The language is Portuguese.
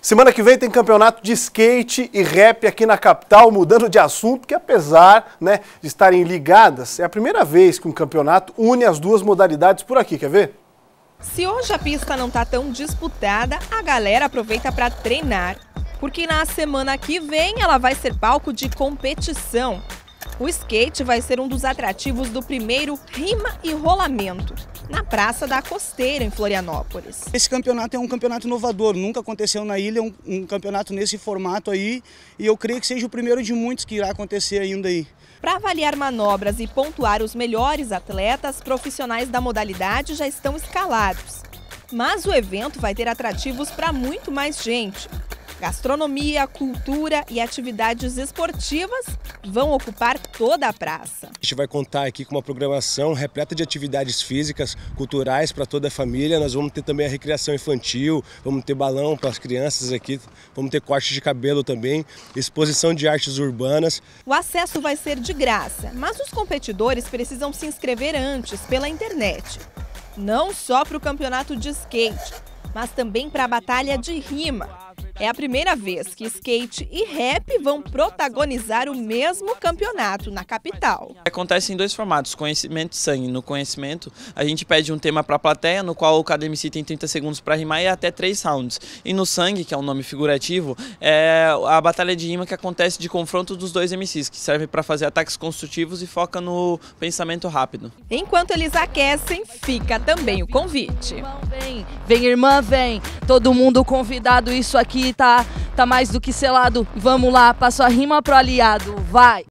Semana que vem tem campeonato de skate e rap aqui na capital, mudando de assunto, que apesar, de estarem ligadas, é a primeira vez que um campeonato une as duas modalidades por aqui, quer ver? Se hoje a pista não está tão disputada, a galera aproveita para treinar, porque na semana que vem ela vai ser palco de competição. O skate vai ser um dos atrativos do primeiro Rima e Rolamento, na Praça da Costeira, em Florianópolis. Esse campeonato é um campeonato inovador, nunca aconteceu na ilha um campeonato nesse formato aí, e eu creio que seja o primeiro de muitos que irá acontecer ainda aí. Para avaliar manobras e pontuar os melhores atletas, profissionais da modalidade já estão escalados. Mas o evento vai ter atrativos para muito mais gente. Gastronomia, cultura e atividades esportivas vão ocupar toda a praça. A gente vai contar aqui com uma programação repleta de atividades físicas, culturais para toda a família. Nós vamos ter também a recreação infantil, vamos ter balão para as crianças aqui, vamos ter corte de cabelo também, exposição de artes urbanas. O acesso vai ser de graça, mas os competidores precisam se inscrever antes pela internet. Não só para o campeonato de skate, mas também para a batalha de rima. É a primeira vez que skate e rap vão protagonizar o mesmo campeonato na capital. Acontece em dois formatos, conhecimento e sangue. No conhecimento, a gente pede um tema para a plateia, no qual cada MC tem 30 segundos para rimar e até 3 rounds. E no sangue, que é um nome figurativo, é a batalha de rima que acontece de confronto dos dois MCs, que serve para fazer ataques construtivos e foca no pensamento rápido. Enquanto eles aquecem, fica também o convite. Vem irmã, vem, todo mundo convidado, isso aqui tá mais do que selado. Vamos lá, passo a rima pro aliado, vai!